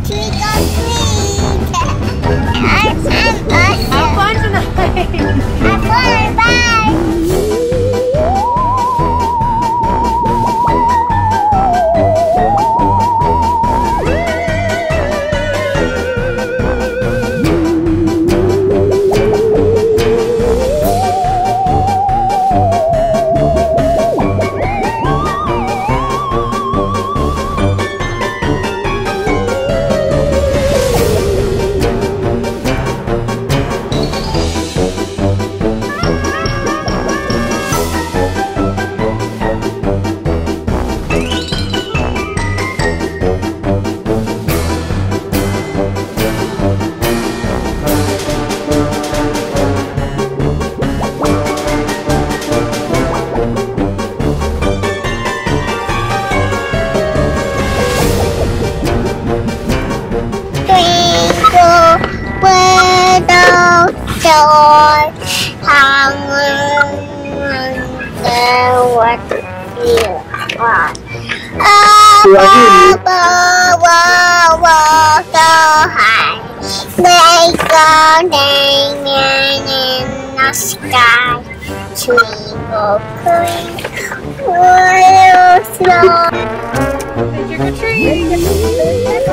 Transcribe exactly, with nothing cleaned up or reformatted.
Trick or treat. I'm awesome. Have fun tonight. Have fun. Bye. What you want? Above, above, so high, they go down in the sky. Twinkle, twinkle, little star. Trick or treat.